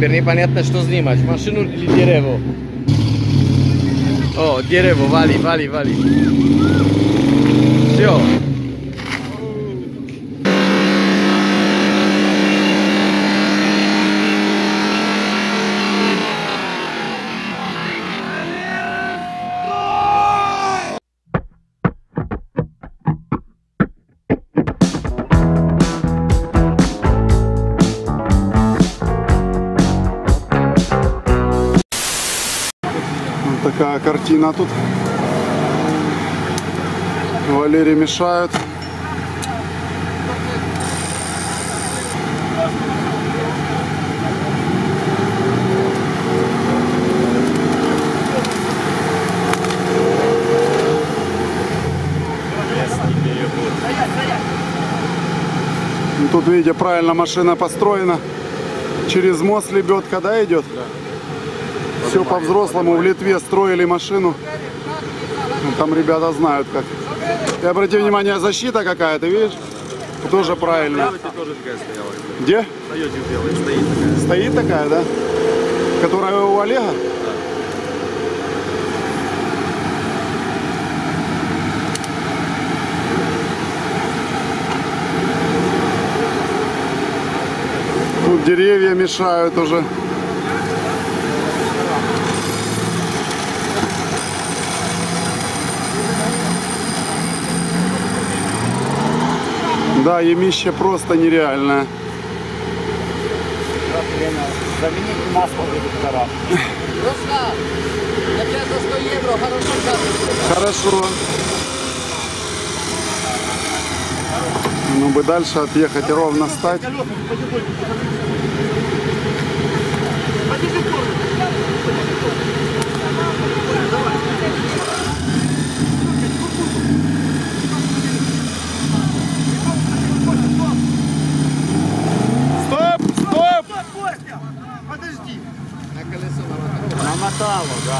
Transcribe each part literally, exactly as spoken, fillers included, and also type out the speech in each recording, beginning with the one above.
теперь непонятно, что снимать. Машину или дерево. О, дерево, вали, вали, вали. Все. Такая картина тут. Валере мешают. Тут, видите, правильно машина построена. Через мост лебедка, да, идет? Да. Все по-взрослому. В Литве строили машину. Ну, там ребята знают как. И обрати внимание, защита какая, ты видишь? Тоже правильно. Тоже такая стояла. Где? Стоит такая. Стоит такая, да? Которая у Олега? Да. Тут деревья мешают уже. Да, ямище просто нереальное. Заменить масло в редукторах. Руслан, я тебе за сто евро хорошо. Хорошо. Ну бы дальше отъехать и ровно стать. Намотало, да.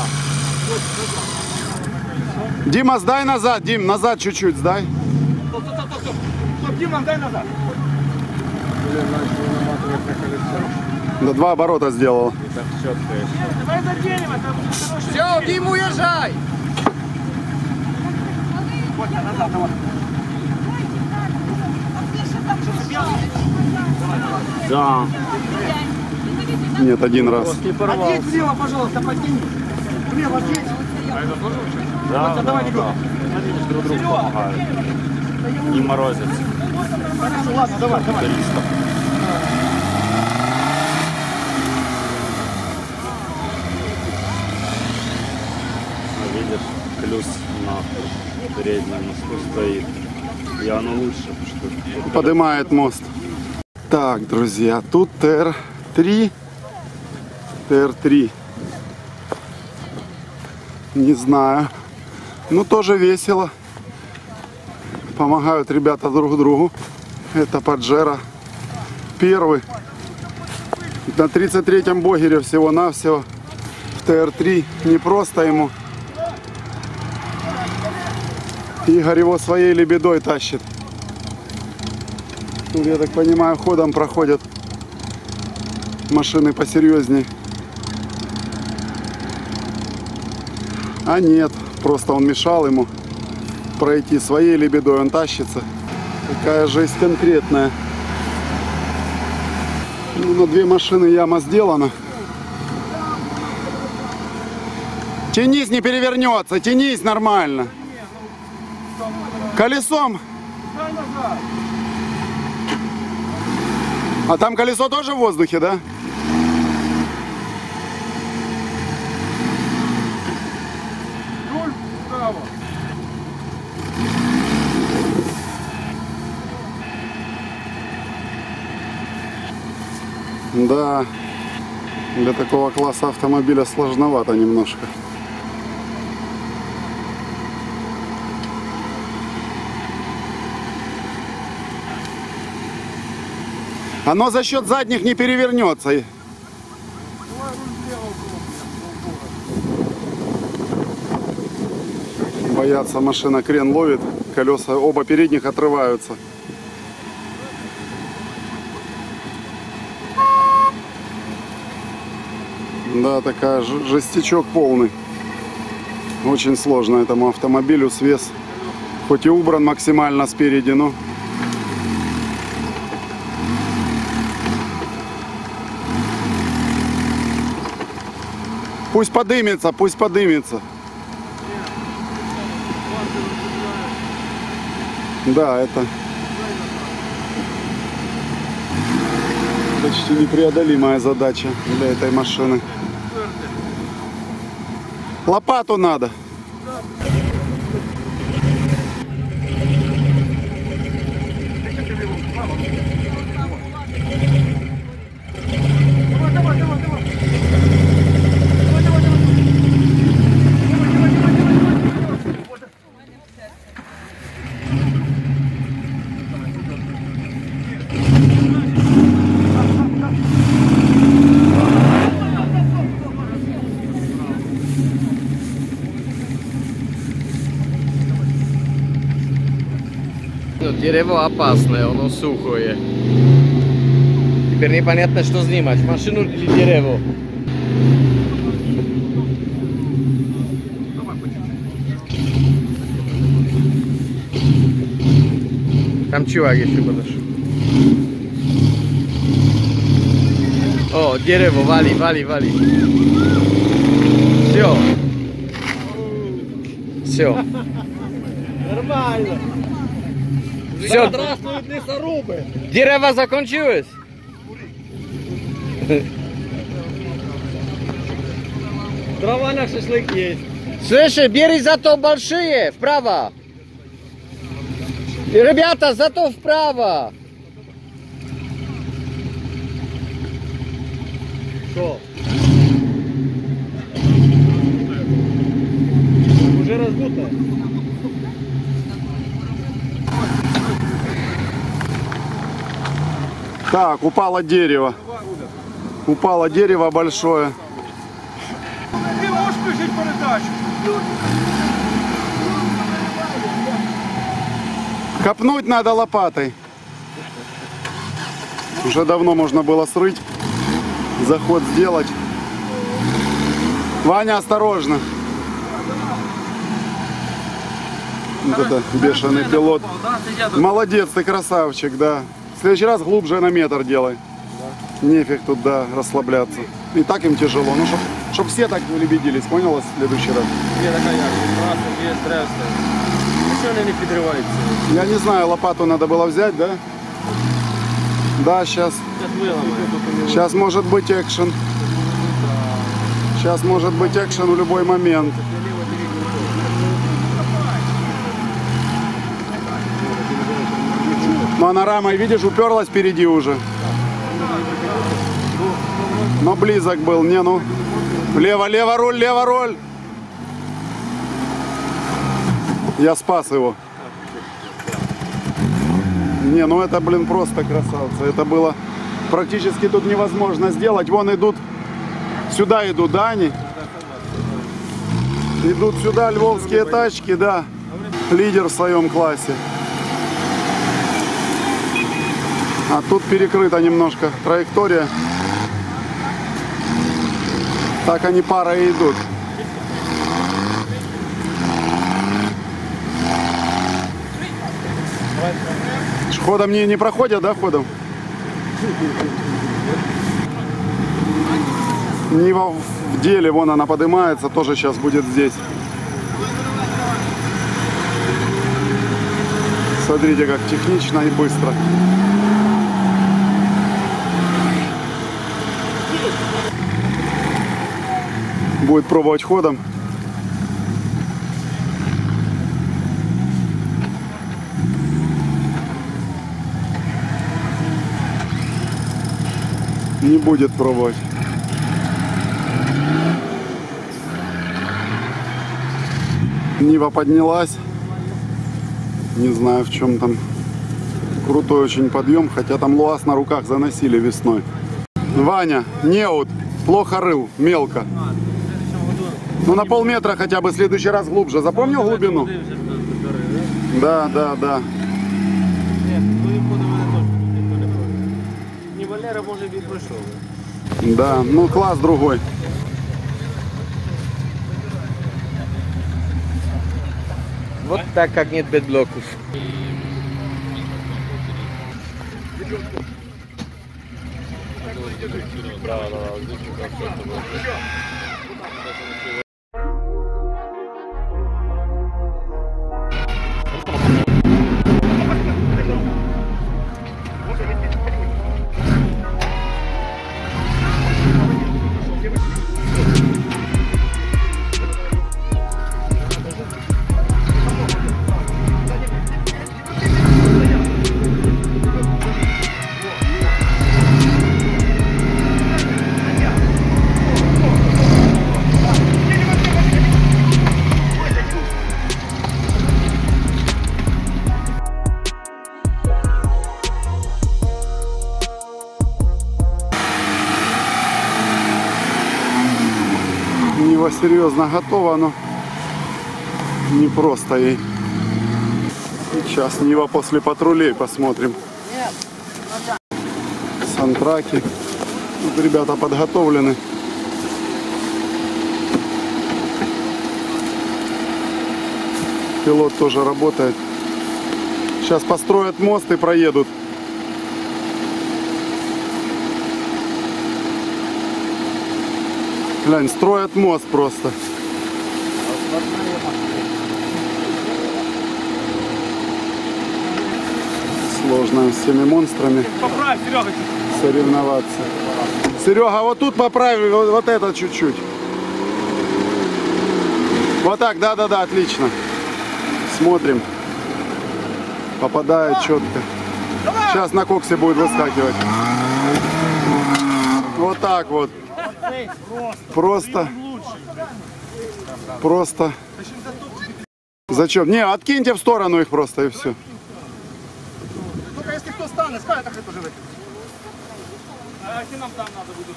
Дима, сдай назад, Дим, назад чуть-чуть сдай. Стоп, стоп, стоп, стоп. Стоп, Дима, дай назад. Да два оборота сделал. Давай за дерево, там хороший. Все, Дим, уезжай! Вот, назад, давай. Да. Нет, один раз. Одеть влево, пожалуйста, подтяни. Влево, одеть. А это тоже вообще? Да, вот, давай, не говори. Друг другу помогают. Не морозятся. Хорошо, ладно, давай, давай. Видишь, плюс на переднем мосту стоит. И оно лучше, что Поднимает мост. Так, друзья, тут Т Р три. Т Р три. Не знаю. Ну, тоже весело. Помогают ребята друг другу. Это Паджеро. Первый. На тридцать третьем Богере всего-навсего. В Т Р три. Не просто ему. Игорь его своей лебедой тащит. Тут, я так понимаю, ходом проходят машины посерьезнее. А нет, просто он мешал ему пройти своей лебедой, он тащится. Такая жесть конкретная. Ну, на две машины яма сделана. Тянись, не перевернется, тянись нормально. Колесом. А там колесо тоже в воздухе, да? Руль вправо. Да, для такого класса автомобиля сложновато немножко. Оно за счет задних не перевернется. Боятся, машина крен ловит, колеса оба передних отрываются. Да, такая ж- жестячок полный. Очень сложно этому автомобилю свес. Хоть и убран максимально спереди, но... Пусть подымется, пусть подымется. Да, это почти непреодолимая задача для этой машины. Лопату надо. Ну, дерево опасное, оно сухое. Теперь непонятно, что снимать, машину или дерево. Там чувак еще подошел. О, дерево, вали, вали, вали. Все. Все. Нормально. Все. Здравствуют лесорубы. Дерево закончилось. Дрова на шашлык есть. Слышь, бери зато большие, вправо. И, ребята, зато вправо. Что? Уже раздутая. Так, упало дерево. Упало дерево большое. Ты можешь включить передачу? Копнуть надо лопатой. Уже давно можно было срыть, заход сделать. Ваня, осторожно. Вот это бешеный пилот. Молодец, ты красавчик, да. В следующий раз глубже на метр делай. Нефиг тут, да, расслабляться. И так им тяжело. Ну, чтоб, чтоб все так не лебедились, поняла, в следующий раз? Є така як, прекрасно, є стрес. Що вони не підриваються? Я не знаю, лопату надо было взять, да? Да, сейчас. Зараз виламаємо. Сейчас может быть экшен. Сейчас может быть экшен в любой момент. Но она рамой, видишь, уперлась впереди уже. Но близок был. Не, ну. Лево, лево руль, лево руль. Я спас его. Не, ну это, блин, просто красавцы. Это было практически тут невозможно сделать. Вон идут, сюда идут, да, они? Идут сюда львовские тачки, да. Лидер в своем классе. А тут перекрыта немножко траектория. Так они парой идут. Ходом не, не проходят, да, ходом? Нива в деле, вон она поднимается, тоже сейчас будет здесь. Смотрите, как технично и быстро. Будет пробовать ходом. Не будет пробовать. Нива поднялась. Не знаю, в чем там. Крутой очень подъем, хотя там луаз на руках заносили весной. Ваня, неуд, плохо рыл, мелко. Ну на полметра хотя бы, в следующий раз глубже. Запомнил глубину? Да, да, да. Ні, Валера, може, він пройшов. Да, ну класс другой. Вот так, как нет бедблоков. Нива серьезно готова, но не просто ей. Сейчас Нива после патрулей посмотрим. Сантраки. Тут ребята подготовлены. Пилот тоже работает. Сейчас построят мост и проедут. Глянь, строят мост просто. Сложно с всеми монстрами Поправь, Серега. соревноваться. Серега, вот тут поправь, вот, вот это чуть-чуть. Вот так, да-да-да, отлично. Смотрим. Попадает четко. Сейчас на коксе будет выскакивать. Вот так вот. Просто. Просто. Зачем? Не, откиньте в сторону их просто и все. Только если кто станет, скажет, так это же. А если нам там надо будет.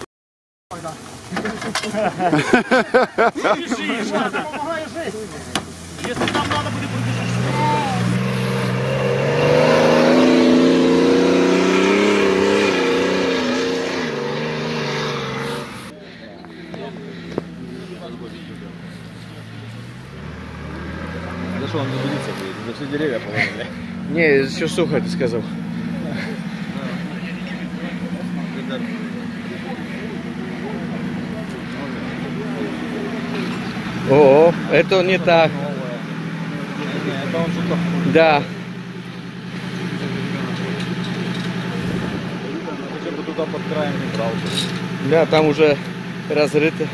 Бежишь, надо, помогаешь жить. Если там надо будет, пробежишь. За что он заблудится будет? За все деревья поломали. Не, еще сухо, ты сказал. О, это не так. Это он что-то... Да. Зачем бы туда под краем не брал? Да, там уже разрыто.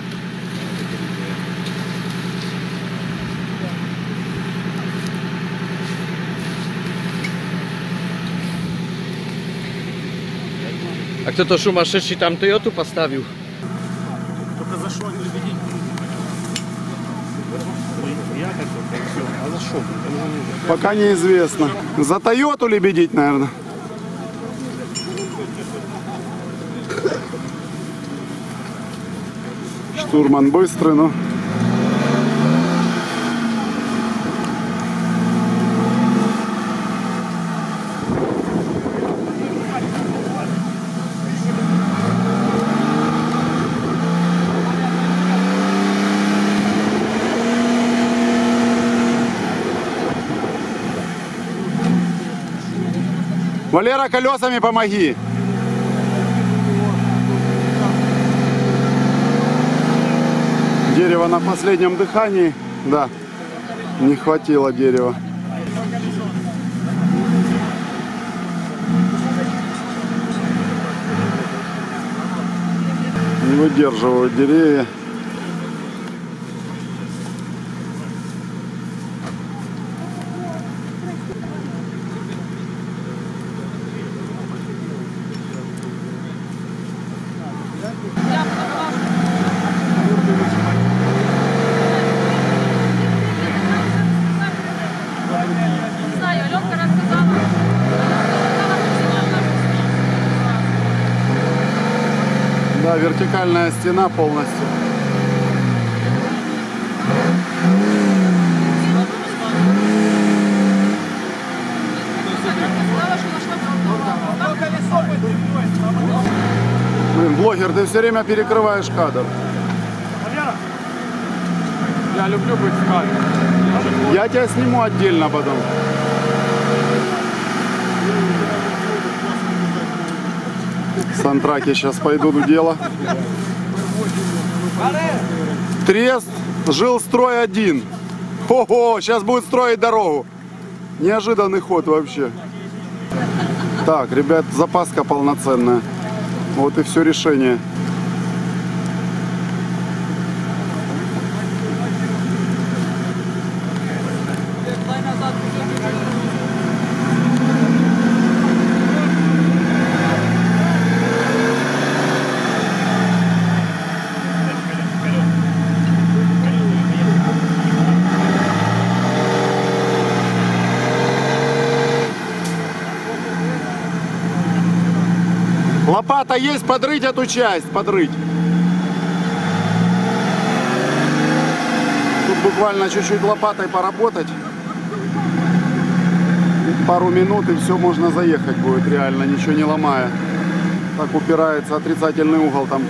А кто-то сумасшедший там Тойоту поставил. Только за что они любить? Я хотел, все. А за что? Пока неизвестно. За Тойоту лебедить, наверное. Штурман быстрый, но... Валера, колесами помоги. Дерево на последнем дыхании. Да, не хватило дерева. Не выдерживают деревья. Знаю, Аленка рассказала. Да, вертикальная стена полностью. Блин, блогер, ты все время перекрываешь кадр. Я люблю быть в кадре. Я тебя сниму отдельно потом. Сантраки сейчас пойдут в дело. Трест, жилстрой один. Ого, сейчас будет строить дорогу. Неожиданный ход вообще. Так, ребят, запаска полноценная. Вот и все решение. Лопата есть, подрыть эту часть, подрыть. Тут буквально чуть-чуть лопатой поработать. Пару минут и все, можно заехать будет реально, ничего не ломая. Так упирается отрицательный угол там.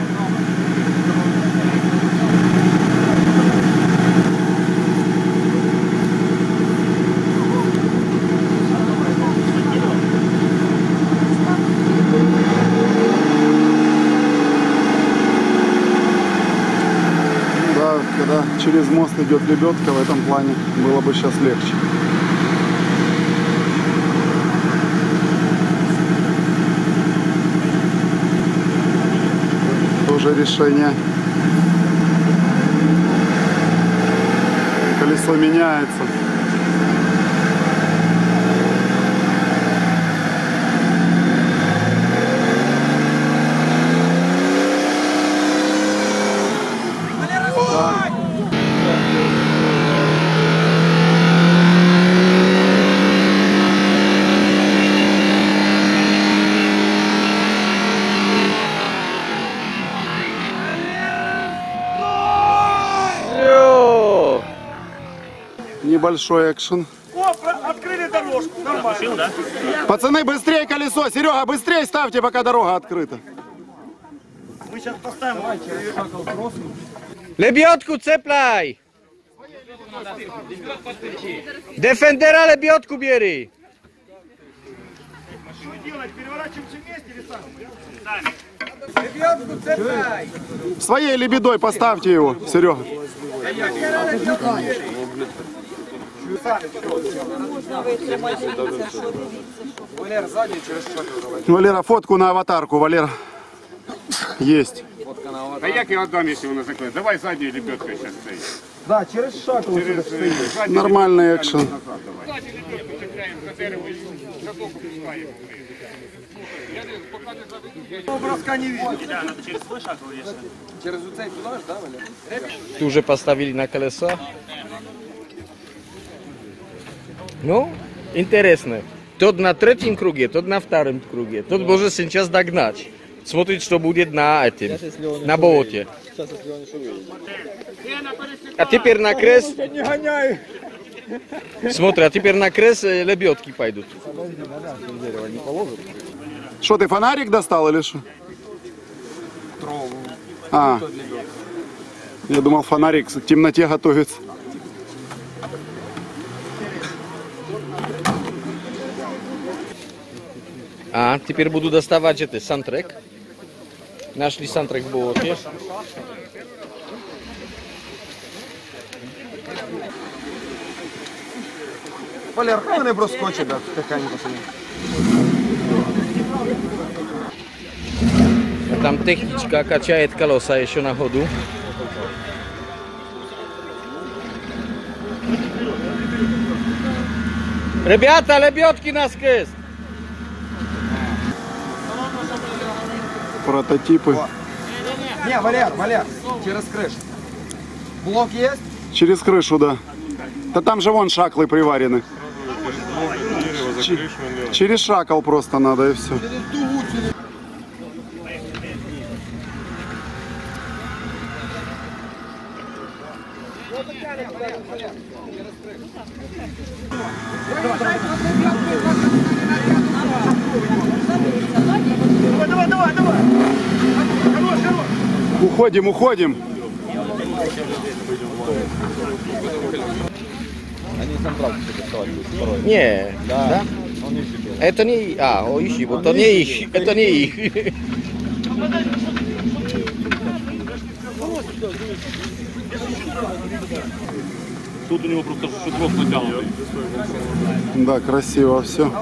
Когда через мост идет лебедка, в этом плане было бы сейчас легче. Тоже решение. Колесо меняется. Небольшой экшен. О, открыли дорожку. Нормально. Да? Пацаны, быстрее колесо! Серега, быстрее ставьте, пока дорога открыта. Мы сейчас поставим. Лебедку цепляй! Дефендера лебедку бери! Что делать? Переворачиваемся вместе или сами? Своей лебедой поставьте его, Серега. Валера, фотку на аватарку, Валера. Есть. А як я отдам, если вона заклеит? Давай заднюю лебедку сейчас стоит. Да, через шаг лучше. Нормальный экшен. Заднюю лебедку цепляем за дерево и затоку пускаем. Броска не видно. Ты уже поставили на колеса? Ну, интересно. Тот на третьем круге, тот на втором круге. Тот может сейчас догнать. Смотрит, что будет на этом, на болоте. А теперь на крест. Смотри, а теперь на крест лебедки пойдут. Что, ты фонарик достал или что? А, я думал, фонарик к темноте готовится. А, теперь буду доставать это, сантрек. Нашли сантрек в болоте. Валер, хай вони проскочить, так, тихенько собі. Там техничка качает колеса еще на ходу. Ребята, лебедки на крест! Прототипы. Не, Валер, Валер, через крышу. Блок есть? Через крышу, да. Да там же вон шаклы приварены. Ч- через шакал просто надо и все. Давай, давай, давай, давай. Хорош, хорош. Уходим, уходим. Они централ доставать будут, второй. Не, Да. да? Он их купил. Это не... А, о, ищи, вот это не их, это не их. Тут у него просто шитров натянутый. Да, красиво все.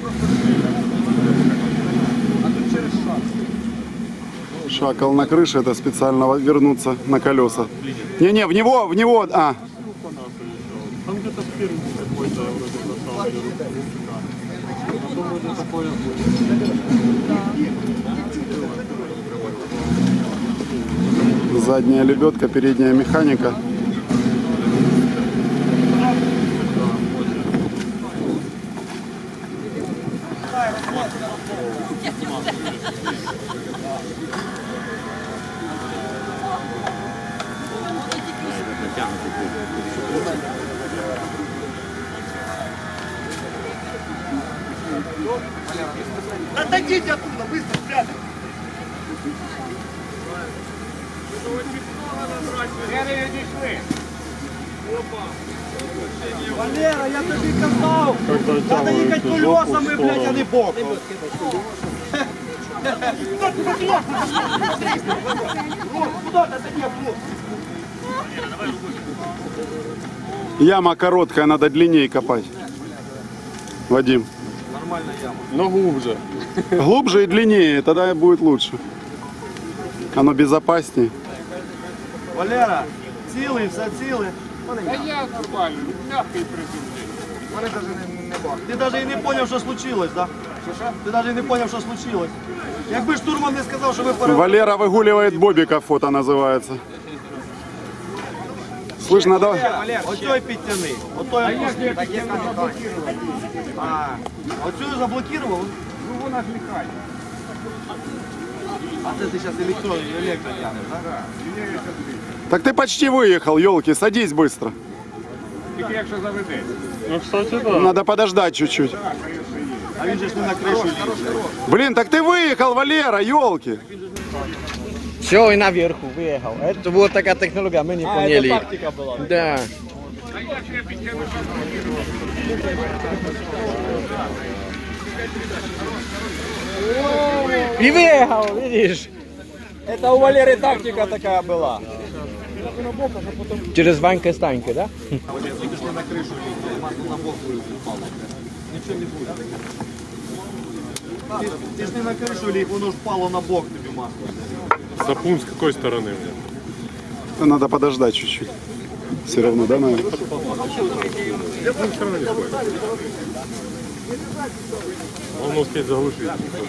Шакал на крыше, это специально вернуться на колеса. Не-не, в него, в него, а. Там где-то спереди какой-то вроде на самом деле. Потом вроде такое. Задняя лебедка, передняя механика. Отойдите оттуда, быстро спрятать. Где дійшли? Валера, я тобі казав, треба їхати колесами, блядь, а не боком. Яма короткая, надо длиннее копать. Вадим. Но глубже. Глубже и длиннее, тогда будет лучше. Оно безопаснее. Валера, цілий, все ціле. Та я нормально, м'який приземлив. Вони навіть не, не бачать. Ти навіть і не зрозумів, що случилось, так? Да? Ти навіть і не зрозумів, що случилось. Якби штурман не сказав, що ви перевели. Валера выгуливает Бобика, фото называется. Слышь, надо... Валер, оцей підтяни. Отой опусти. Так я заблокував. А, оцю заблокував? Ну вона ж ліхає. А це ти зараз електро, електро тягнеш, так? Так ты почти выехал, елки, садись быстро. Тільки якщо заведеться. Ну, кстати, да. Надо подождать чуть-чуть. А він же ж не на кришу їде. Блин, так ты выехал, Валера, елки. Все, и наверху выехал. Это вот такая технология, мы не поняли. Это тактика была. Да. И выехал, видишь? Это у Валеры тактика такая была. Через Ванька Станька, да? Ти ж не на кришу їде, масло на бок впало. Нічого не буде. Ти, ти ж не на кришу ліг, воно ж впало на бок тобі масло. Сапун с какой стороны? Надо подождать чуть-чуть. Все равно, да, наверное? Он успеет заглушить.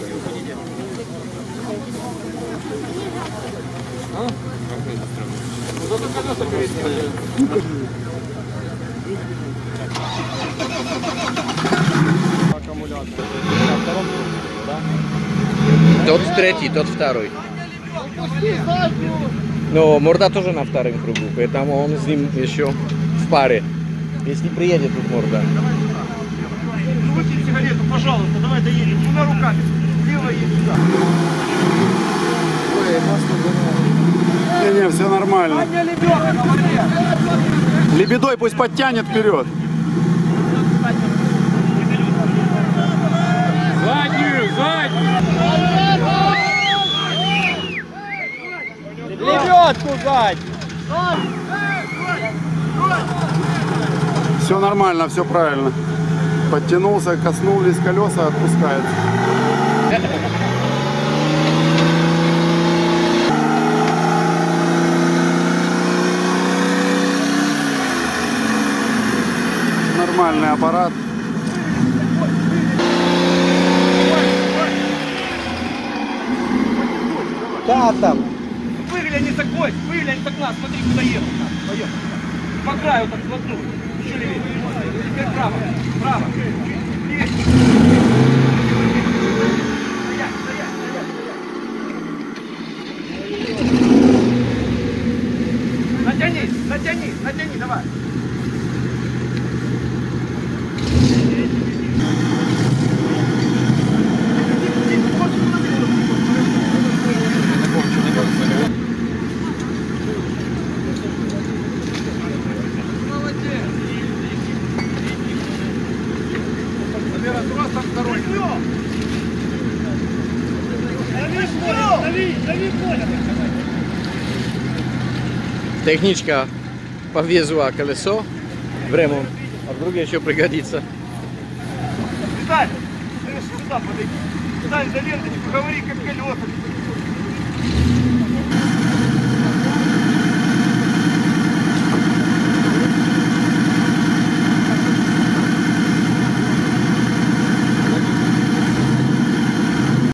Тот третий, тот второй. Но Морда тоже на втором кругу, поэтому он с ним еще в паре. Если приедет тут Морда. Ну выкинь сигарету, пожалуйста, давай доедем. Двумя руками. Лево едь сюда. Не-не, все нормально. Аня лебедка, Валер. Лебедой пусть подтянет вперед. Заднюю, заднюю! Лебедку сзади! Все нормально, все правильно. Подтянулся, коснулись колеса, отпускается. Нормальный аппарат. Да, там. Выгляни такой, выгляни так нас, смотри, куда едут. Поехали. По краю так вплотную. Еще левее. Теперь право, право. Левее. Стоять, стоять, стоять, стоять. Натяни, натяни, натяни, давай. Техничка повезла колесо в ремонт, а вдруг еще пригодится. Виталь, сюда подойди. Встань за ленточку, говори, как колеса.